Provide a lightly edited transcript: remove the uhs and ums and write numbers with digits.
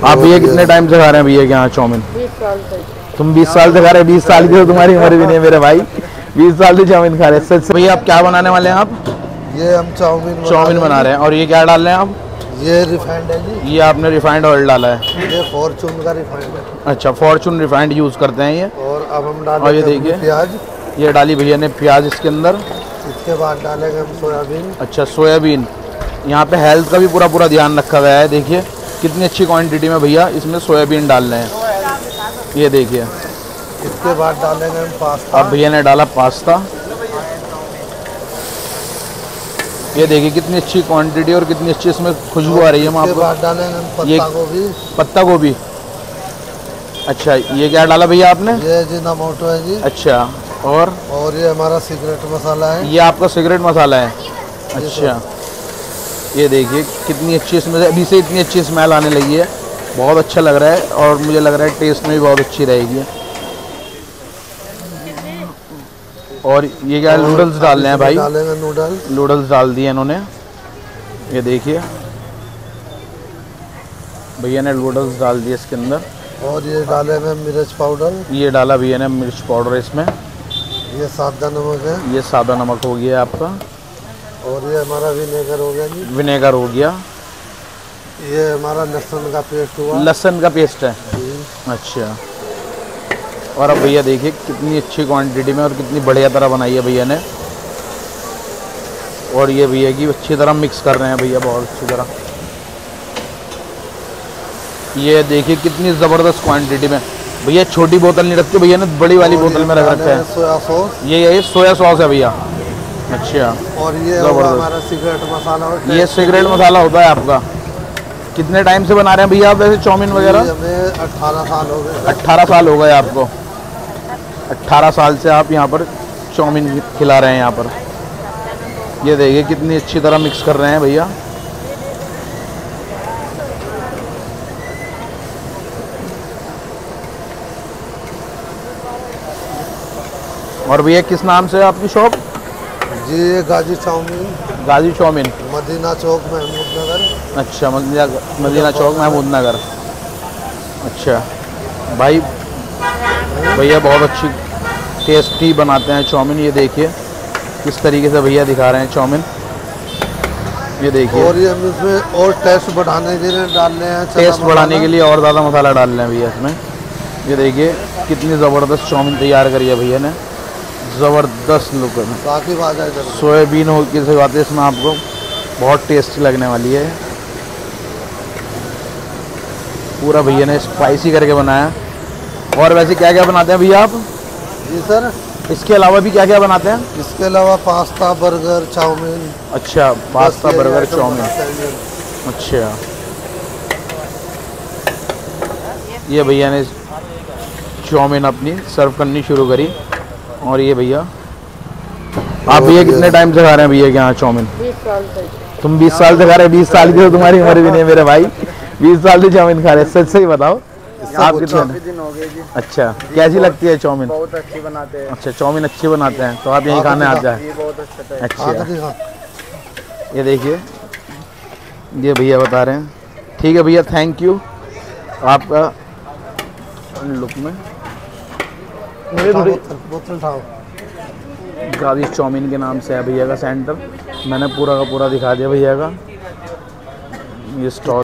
आप भैया कितने टाइम से खा रहे हैं भैया के यहाँ चाउमीन? 20 साल से। तुम 20 साल से खा रहे हैं? 20 साल की तो तुम्हारी उम्र भी नहीं है मेरे भाई, 20 साल से चाउमीन खा रहे हैं। सच भैया आप क्या बनाने वाले हैं? आप ये हम चाउमीन बना रहे हैं। और ये क्या डाल रहे हैं आप? ये रिफाइंड है जी। ये आपने रिफाइंड ऑयल डाला है? ये फॉर्चून का रिफाइंड है। अच्छा, फॉर्चून रिफाइंड यूज़ करते हैं ये। और अब हम डालेंगे, और ये देखिए प्याज, ये डाली भैया ने प्याज इसके अंदर। इसके बाद डालेंगे हम सोयाबीन। अच्छा, सोयाबीन। यहाँ पे हेल्थ का भी पूरा ध्यान रखा गया है। देखिए कितनी अच्छी क्वांटिटी में भैया इसमें सोयाबीन डाल रहे हैं। ये देखिए, इसके बाद डालेंगे हम पास्ता। अब भैया ने डाला पास्ता। ये देखिए कितनी अच्छी क्वांटिटी और कितनी अच्छी इसमें खुशबू आ रही है। इसके बाद डालेंगे हम पत्ता गोभी। पत्ता गोभी। अच्छा, ये क्या डाला भैया आपने? ये अजीनोमोटो है जी। अच्छा, और ये हमारा सीक्रेट मसाला है। ये आपका सीक्रेट मसाला है? अच्छा, ये देखिए कितनी अच्छी इसमें से अभी से इतनी अच्छी स्मेल आने लगी है। बहुत अच्छा लग रहा है और मुझे लग रहा है टेस्ट में भी बहुत अच्छी रहेगी। और ये क्या नूडल्स डाल रहे हैं भाई? डालेंगे नूडल्स डाल दिए इन्होंने। ये देखिए भैया ने नूडल्स डाल दिए इसके अंदर। और ये डालेंगे मिर्च पाउडर। ये डाला भैया ने मिर्च पाउडर इसमें। ये सादा नमक है। ये सादा नमक हो गया आपका। और ये हमारा विनेगर हो गया जी। विनेगर हो गया। ये हमारा लहसुन का पेस्ट हुआ। लहसुन का पेस्ट है? अच्छा। और अब भैया देखिए कितनी अच्छी क्वांटिटी में और कितनी बढ़िया तरह बनाई है भैया ने। और ये भैया की अच्छी तरह मिक्स कर रहे हैं भैया, बहुत अच्छी तरह। ये देखिए कितनी ज़बरदस्त क्वांटिटी में। भैया छोटी बोतल नहीं रखते भैया ने, बड़ी वाली बोतल में रख रखा है। Soya sauce. ये सोया सॉस है भैया। अच्छा, और ये हमारा सीक्रेट मसाला। ये सीक्रेट मसाला होता है आपका। कितने टाइम से बना रहे हैं भैया आप वैसे चाउमीन वगैरह? हमें 18 साल हो गए। 18 साल हो गए आपको? 18 साल से आप यहाँ पर चाउमीन खिला रहे हैं यहाँ पर। ये देखिए कितनी अच्छी तरह मिक्स कर रहे हैं भैया। और भैया किस नाम से है आपकी शॉप? जी गाजी चाउमीन। गाजी चाउमीन, मदीना चौक महमूद नगर। अच्छा, मदीना चौक महमूद नगर। अच्छा भाई, भैया बहुत अच्छी टेस्टी बनाते हैं चाउमीन। ये देखिए किस तरीके से भैया दिखा रहे हैं चाउमीन। ये देखिए, और ये हम इसमें और टेस्ट बढ़ाने के लिए डाल रहे हैं। टेस्ट बढ़ाने के लिए और ज़्यादा मसाला डाल रहे हैं भैया इसमें। ये देखिए कितनी ज़बरदस्त चाउमीन तैयार करी है भैया ने, ज़बरदस्त लुक में। सोयाबीन हो की से बात है इसमें, आपको बहुत टेस्टी लगने वाली है। पूरा भैया ने स्पाइसी करके बनाया। और वैसे क्या क्या बनाते हैं भैया आप? जी सर, इसके अलावा भी क्या क्या बनाते हैं? इसके अलावा पास्ता, बर्गर, चाउमीन। अच्छा, पास्ता, बर्गर, चाउमीन। अच्छा, ये भैया ने चाउमीन अपनी सर्व करनी शुरू करी। और ये भैया, आप भैया कितने टाइम से खा रहे हैं भैया के यहाँ चाउमीन? 20 साल से। तुम 20 साल से खा रहे हैं? 20 साल की तो तुम्हारी उम्र भी नहीं है मेरे भाई, 20 साल से चाउमीन खा रहे हैं। सच सही बताओ, आप कितने दिन हो गए जी? अच्छा, कैसी लगती है चाउमीन? बहुत अच्छी बनाते हैं। अच्छा, चाउमीन अच्छी बनाते हैं तो आप यहीं खाने आ जाए। बहुत अच्छा। अच्छा, ये देखिए ये भैया बता रहे हैं। ठीक है भैया, थैंक यू आपका लुक में। बोतल उठाओ। गाजी चाउमीन के नाम से है भैया का सेंटर। मैंने पूरा का पूरा दिखा दिया भैया का ये स्टॉल।